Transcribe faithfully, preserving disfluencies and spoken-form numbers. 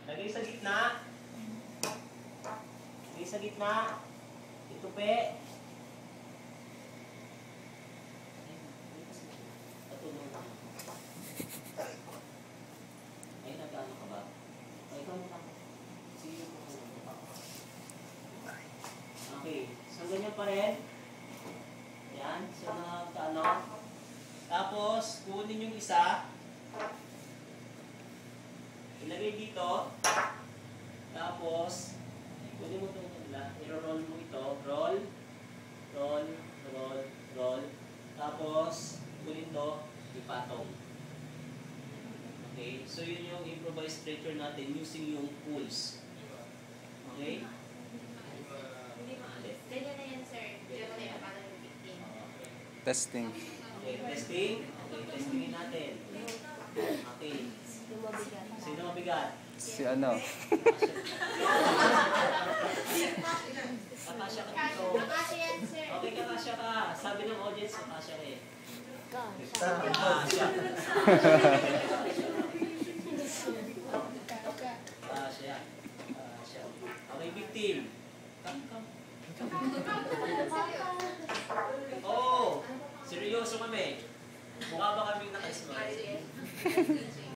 Lagay sa gitna. Lagay sa gitna. Itupi. Ay, nag-ano ka ba? Ay, ikaw muna. Sige mo. Okay. So, ganyan pa rin. Yan. So, nagkaano. Tapos, kunin yung isa. Ilagay dito. Tapos, kunin mo itong nila. I-roll mo ito. Roll. Roll. Roll. Roll. Tapos, kunin ito. Ipatong. Okay? So, yun yung improvised stretcher natin using yung pulse. Okay? Ganyan na yan, sir. Diyan mo na yung parang yung victim. Testing. Okay, testing. Okay, testingin natin. Okay. Sino mabigat? Si ano? Kakasya ka dito. Kakasya yan, sir. Okay, kakasya ka. Sabi ng audience, kakasya ka eh. Kakasya. Kakasya. Kakasya. Kakasya. Okay, victim. Come, come. Oh, seryoso kami. Mukha ba kaming naka-smile?